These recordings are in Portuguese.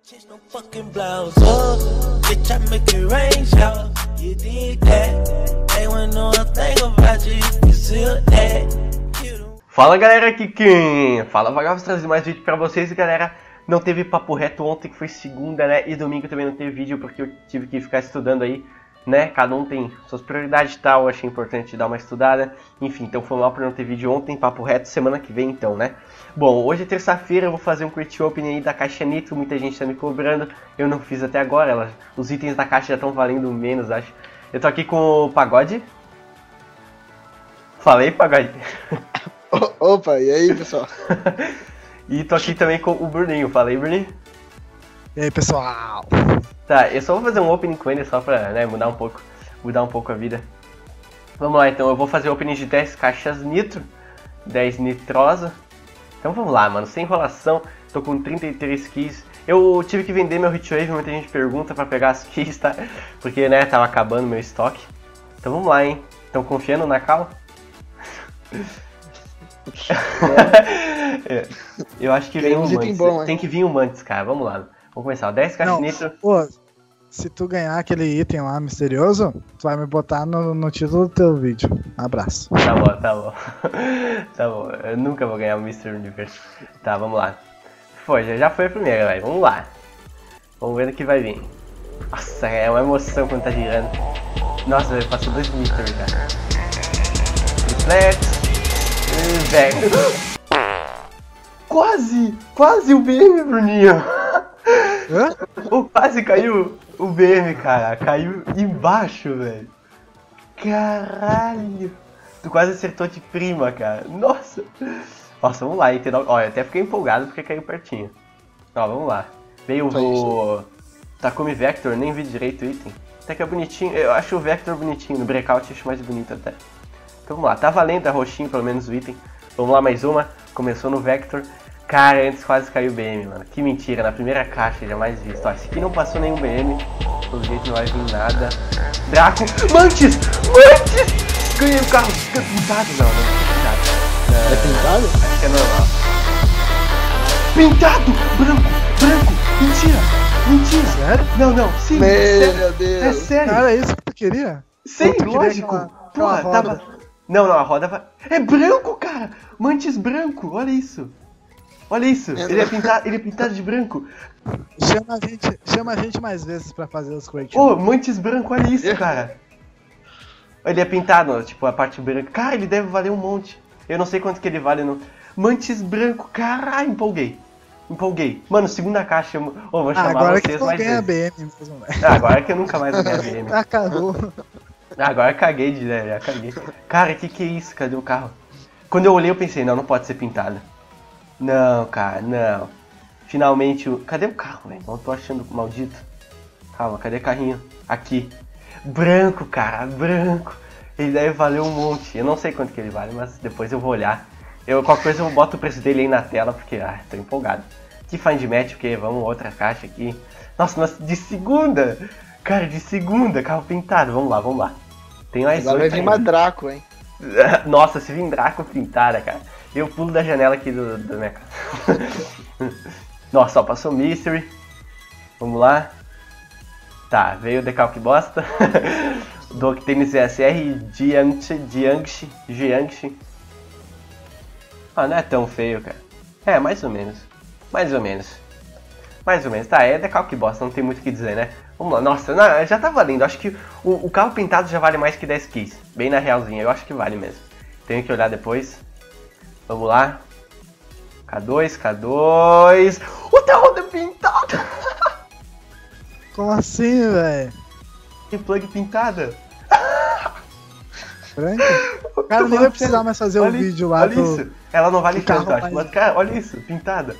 Just no fucking blouse up, bitch, I make it rain shower. You did that, they wanna know a thing about you, you feel that. Fala galera, aqui quem fala Vagabundo, trazer mais vídeo pra vocês. E galera, não teve papo reto ontem, que foi segunda, né, e domingo também não teve vídeo porque eu tive que ficar estudando aí, né, cada um tem suas prioridades e tal, eu achei importante dar uma estudada. Enfim, então foi mal por não ter vídeo ontem, papo reto semana que vem então, né. Bom, hoje é terça-feira, eu vou fazer um Crate Opening aí da caixa Nitro, muita gente tá me cobrando, eu não fiz até agora, os itens da caixa já estão valendo menos, acho. Eu tô aqui com o Pagode. Falei, Pagode? Opa, e aí, pessoal? E tô aqui também com o Bruninho, falei, Bruninho? E aí, pessoal? Tá, eu só vou fazer um opening com ele só pra, né, mudar um pouco a vida. Vamos lá, então, eu vou fazer o opening de 10 caixas Nitro, 10 Nitrosa. Então vamos lá, mano, sem enrolação, tô com 33 keys. Eu tive que vender meu Hitwave, muita gente pergunta pra pegar as keys, tá? Porque, né, tava acabando meu estoque. Então vamos lá, hein? Estão confiando na Cal? Eu acho que vem um Mantis. Bom, tem que vir um Mantis, cara. Vamos lá. Vamos começar. 10 caixas Nitro. Pô, se tu ganhar aquele item lá misterioso, tu vai me botar no título do teu vídeo. Abraço. Tá bom, tá bom. Tá bom. Eu nunca vou ganhar o Mr. Universe. Tá, vamos lá. Foi, já foi a primeira, velho. Vamos lá. Vamos ver o que vai vir. Nossa, é uma emoção quando tá girando. Nossa, velho, passou 2 Mystery, cara. Reflex. Velho. Quase o BM, Bruninho. Hã? Oh, quase caiu o BM, cara. Caiu embaixo, velho. Caralho. Tu quase acertou de prima, cara. Nossa. Nossa, vamos lá, entendeu? Olha, até fiquei empolgado porque caiu pertinho. Ó, vamos lá. Veio o Takumi Vector, nem vi direito o item. Até que é bonitinho. Eu acho o Vector bonitinho. No Breakout eu acho mais bonito até. Então vamos lá. Tá valendo, é roxinho pelo menos o item. Vamos lá, mais uma. Começou no Vector. Cara, antes quase caiu o BM, mano. Que mentira, na primeira caixa, jamais visto. Ó, esse aqui não passou nenhum BM. Pelo jeito não vai vir nada. Draco. Mantis! Mantis! Ganhei o carro. Fica pintado? Não, não é pintado. É pintado? Acho que é normal. Pintado! Branco! Mentira! Sério? Não, sim. Meu Deus. É sério. Cara, é isso que tu queria? Sim, Ou tu queria lógico. aquela Porra, roda? tava... Não, a roda vai... É branco, cara! Mantis branco, olha isso. Olha isso, ele é pintado de branco. Chama a gente mais vezes pra fazer os Crate. Ô, Mantis branco, olha isso, cara. Ele é pintado, tipo, a parte branca. Cara, ele deve valer um monte. Eu não sei quanto que ele vale no... Mantis branco, caralho, empolguei. Mano, segunda caixa, eu vou chamar agora vocês que tu mais ganha vezes. BM mesmo, velho. Agora que eu nunca mais vou ganhar BM. Acabou. Agora eu caguei de ideia, caguei. Cara, que é isso? Cadê o carro? Quando eu olhei eu pensei, não pode ser pintado. Não, cara, não. Finalmente o... Cadê o carro, velho? Não tô achando maldito. Calma, cadê o carrinho? Aqui. Branco, cara, branco. Ele deve valer um monte. Eu não sei quanto que ele vale, mas depois eu vou olhar. Qualquer coisa eu boto o preço dele aí na tela, porque, tô empolgado. Que find match, porque vamos outra caixa aqui. Nossa, de segunda! Cara, de segunda, carro pintado. Vamos lá. Tem mais Agora vai vir uma Draco, hein? Nossa, se vir Draco pintada, cara. Eu pulo da janela aqui da minha casa. Nossa, ó, passou Mystery. Vamos lá. Tá, veio o decalque bosta. Do Octane ZSR, Jiangxi. Ah, não é tão feio, cara. É, mais ou menos. Tá, é decalque bosta, não tem muito o que dizer, né? Vamos lá, nossa, não, já tá valendo. Acho que o carro pintado já vale mais que 10 keys. Bem na realzinha, eu acho que vale mesmo. Tenho que olhar depois. Vamos lá. K2. Outra roda pintada! Como assim, velho? Que plug pintada? Branco? Cara, nem vai precisar mais fazer o vídeo lá olha isso. Ela não vale tanto, carro acho. Mas, cara, olha isso, pintada.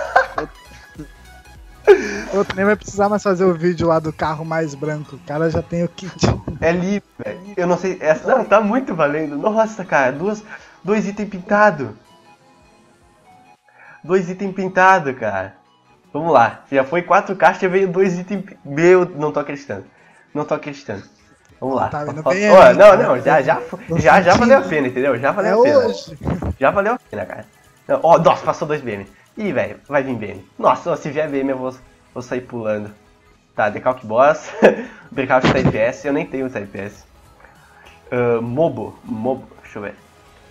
Tu nem vai precisar mais fazer o vídeo lá do carro mais branco. O cara já tem o kit. É livre, velho. Eu não sei. Essa não, tá muito valendo. Nossa, cara, dois itens pintados. 2 itens pintados, cara. Vamos lá. Já foi 4 caixas e veio 2 itens. Meu, não tô acreditando. Vamos lá. Tá vendo Oh, bem, não, já valeu a pena, entendeu? Já valeu a pena. Hoje. Já valeu a pena, cara. Ó, nossa, passou 2 BM. Ih, velho, vai vir BM. Nossa, se vier BM eu vou Vou sair pulando. Tá, Decalque Boss. Decalque Type S. Eu nem tenho Type S. Mobo. Deixa eu ver.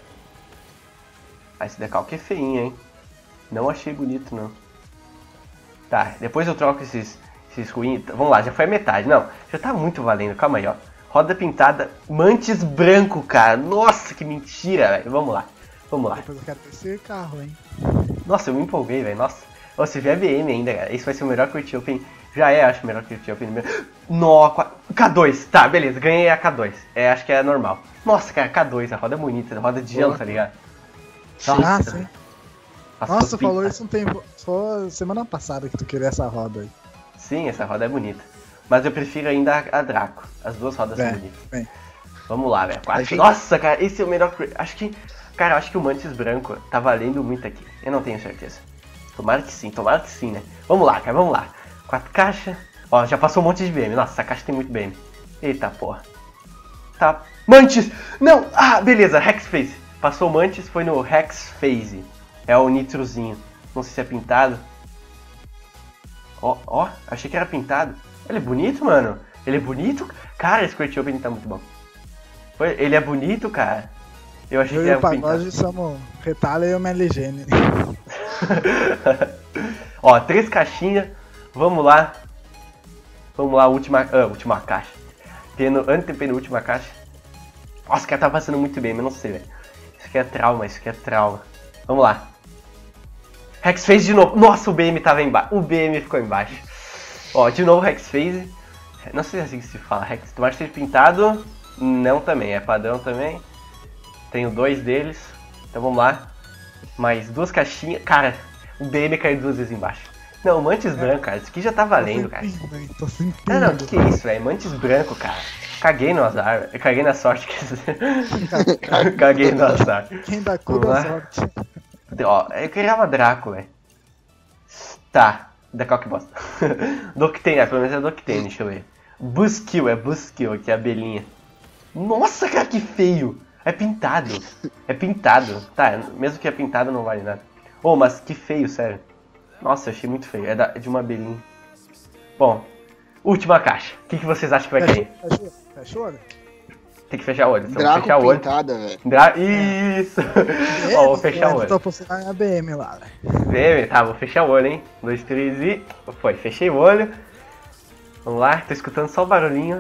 Ah, esse Decalque é feinho, hein? Não achei bonito, não. Tá, depois eu troco esses ruins. Vamos lá, já foi a metade. Não, já tá muito valendo. Calma aí, ó. Roda pintada. Mantis branco, cara. Nossa, que mentira, velho. Vamos lá. Depois eu quero ter esse carro, hein. Nossa, eu me empolguei, velho. Nossa. Se vier BM ainda, cara. Isso vai ser o melhor Quick Open. Já acho o melhor Quick Open. Nossa, K2. Tá, beleza. Ganhei a K2. Acho que é normal. Nossa, cara, K2. A roda é bonita. A roda de gelo, tá ligado? Ah, sim. Nossa, falou pinta. isso um tempo. Foi semana passada que tu queria essa roda aí. Sim, essa roda é bonita. Mas eu prefiro ainda a Draco. As duas rodas são bonitas. Bem. Vamos lá, velho. Nossa, cara, esse é o melhor. Acho que o Mantis branco tá valendo muito aqui. Eu não tenho certeza. Tomara que sim, né? Vamos lá, cara, vamos lá. 4 caixas. Ó, já passou um monte de BM. Nossa, essa caixa tem muito BM. Eita porra. Tá. Mantis! Não! Ah, beleza, Hex Phase. Passou o Mantis, foi no Hex Phase. É o nitrozinho. Não sei se é pintado. Ó, achei que era pintado. Ele é bonito, mano. Ele é bonito. Cara, esse Quick Open tá muito bom. Ele é bonito, cara. Eu achei que era pintado. Eu e o Pagode somos Retalha e o Meligene. Ó, 3 caixinhas. Vamos lá, última caixa. Antepenúltima caixa. Nossa, o cara tá passando muito bem, mas não sei, velho. Isso aqui é trauma. Vamos lá. Hex Phase de novo. Nossa, o BM tava embaixo. O BM ficou embaixo. Ó, de novo Hex Phase. Não sei se é assim que se fala. Hex, tomara que seja pintado. Não também, é padrão também. Tenho 2 deles. Então vamos lá. Mais 2 caixinhas. Cara, o BM caiu 2 vezes embaixo. Não, Mantis branco, cara. Isso aqui já tá valendo, cara. Tô sentindo. Não, que é isso, velho? Mantis branco, cara. Caguei no azar. Eu caguei na sorte, quer dizer. Caguei no azar. Quem dá cu da sorte. Ó, eu queria uma Draco, velho. Tá, Decalque Bosta. Doctane, pelo menos é Doctane, deixa eu ver. Buskill, aqui é a abelhinha. Nossa, cara, que feio. É pintado. Tá, mesmo que é pintado não vale nada. Mas que feio, sério. Nossa, eu achei muito feio. É de uma abelhinha. Bom, última caixa. O que vocês acham que vai cair? Fecha o olho. Tem que fechar o olho. Então, Draco fechar o olho. pintada, velho. Isso! Ó, vou fechar o olho. Tô postando a BM lá, velho. BM, tá, vou fechar o olho, hein? 1, 2, 3 e... Foi, fechei o olho. Vamos lá, tô escutando só o barulhinho.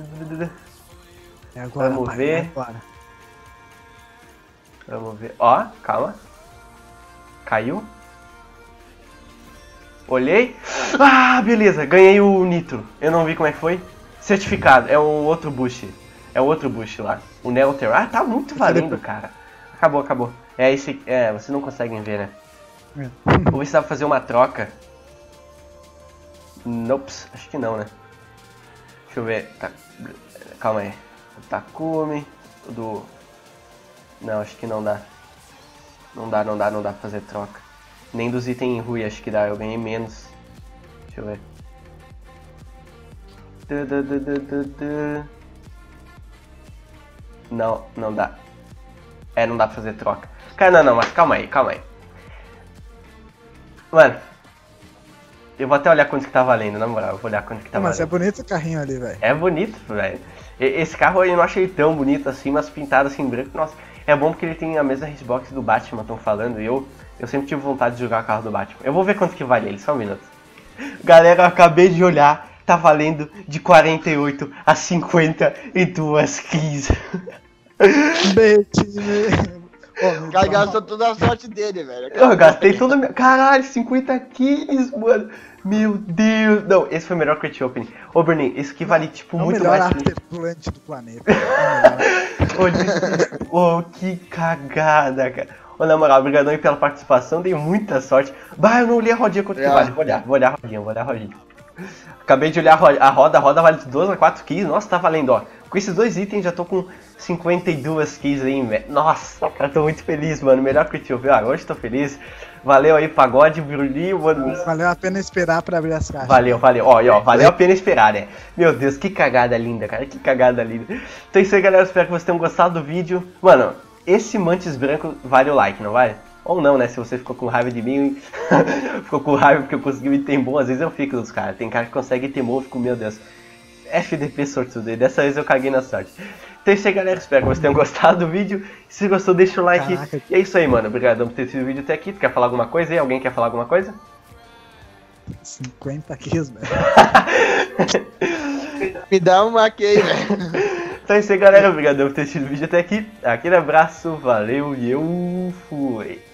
É agora, Vamos pai, ver. é agora. Vamos ver. Ó, calma. Caiu. Olhei. Ah, beleza. Ganhei o Nitro. Eu não vi como é que foi. Certificado. É um outro boost. É outro boost lá. O Nelter. Ah, tá muito valendo, cara. Acabou. É esse... vocês não conseguem ver, né? Vou ver se dá pra fazer uma troca. Nope. Acho que não, né? Deixa eu ver. Tá. Calma aí. O Takumi. O do... Não, acho que não dá. Não dá pra fazer troca. Nem dos itens ruins, acho que dá. Eu ganhei menos. Deixa eu ver. Não dá. Não dá pra fazer troca. Cara, não, mas calma aí. Mano, eu vou até olhar quanto que tá valendo, na moral. Eu vou olhar quanto que tá valendo. Mas é bonito o carrinho ali, velho. É bonito, velho. Esse carro eu não achei tão bonito assim, mas pintado assim em branco, nossa. É bom porque ele tem a mesma hitbox do Batman, estão falando, e eu sempre tive vontade de jogar o carro do Batman. Eu vou ver quanto que vale ele, só um minuto. Galera, eu acabei de olhar, tá valendo de 48 a 52 keys. O cara gastou toda a sorte dele, velho. Eu gastei toda a minha... Caralho, 50 keys, mano. Meu Deus. Não, esse foi o melhor Crate Opening. Ô, Bernin, isso aqui vale, tipo, muito mais. É o melhor afterplant do planeta. Que cagada, cara. Ô, na moral, obrigadão aí pela participação, dei muita sorte. Bah, eu não olhei a rodinha quanto que vale. Vou olhar a rodinha. Acabei de olhar a roda vale de 2 a 4 keys. Nossa, tá valendo, ó. Com esses 2 itens já tô com 52 keys aí, velho. Nossa, cara, tô muito feliz, mano. Melhor que eu tive. Hoje tô feliz. Valeu aí, Pagode, Brulinho, mano. Valeu a pena esperar pra abrir as caixas. Valeu. Ó, valeu a pena esperar, né? Meu Deus, que cagada linda, cara. Que cagada linda. Então é isso aí, galera. Espero que vocês tenham gostado do vídeo. Mano, esse Mantis branco vale o like, não vale? Ou não, né? Se você ficou com raiva de mim, ficou com raiva porque eu consegui um item bom, às vezes eu fico dos caras. Tem cara que consegue item bom, eu fico, meu Deus, FDP sortudo. E dessa vez eu caguei na sorte. Então é isso aí, galera. Espero que vocês tenham gostado do vídeo. Se gostou, deixa o like. Caraca. E é isso aí, mano. Obrigadão por ter assistido o vídeo até aqui. Tu quer falar alguma coisa aí? Alguém quer falar alguma coisa? 50 quilos, velho. Me dá uma aqui aí, velho. Então é isso aí, galera. Obrigadão por ter assistido o vídeo até aqui. Aquele abraço, valeu e eu fui.